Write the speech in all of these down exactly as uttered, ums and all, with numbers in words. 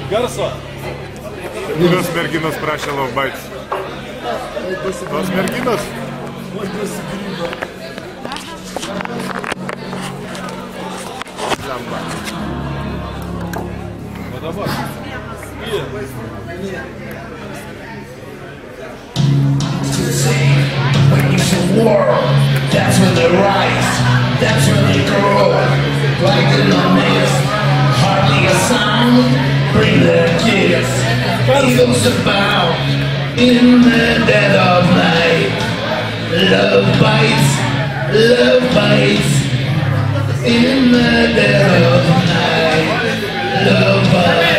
Garso. Vyras merginos prašė Love Bites. Tos merginos. Lamba. O dabar. When you see war, that's when they rise, that's when they grow. Like the numbness, hardly a sound, bring their kids. Eagles about in the dead of night. Love bites, love bites in the dead of night. Love bites.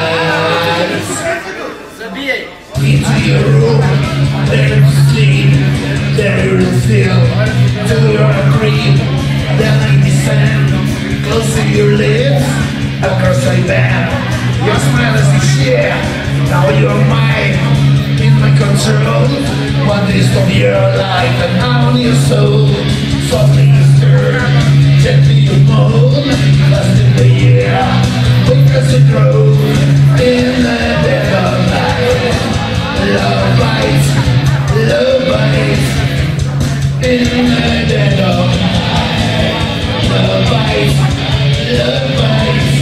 Into your room, there you sleep, there you feel, to your dream. Then I descend close to your lips, across my bed. Your smile is the share. Now you're mine, in my control. One taste of your life and on your soul. Softly you stir, gently you moan. Lost in the air, because you drove in the dead of night. Love bites, love bites in the dead of night. Love bites, love bites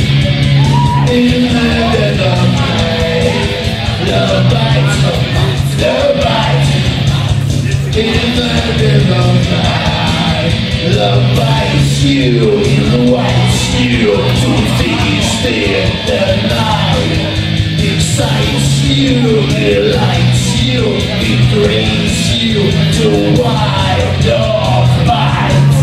in the dead of night. Love bites, love bites in the dead of night. Love bites you in the white steel to feast in the night. Excites you, delights you, it brings you to wild of light.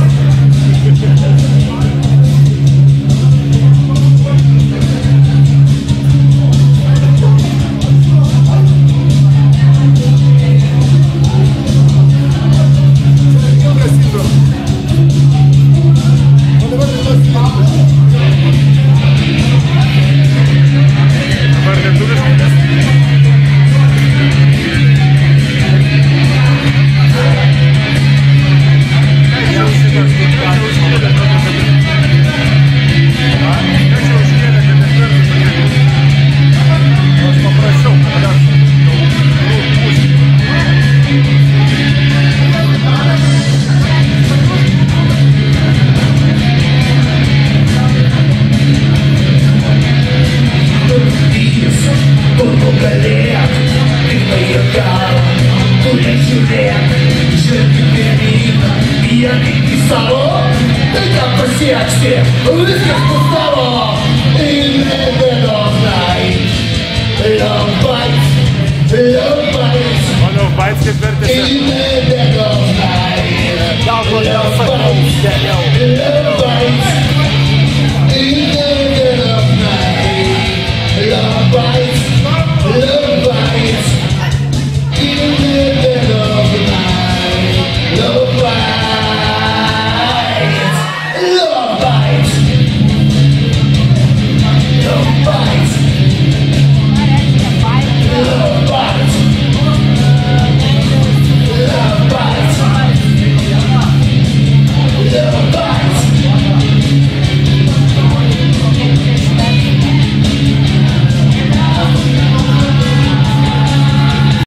Gal, kodėl sakau, geriau.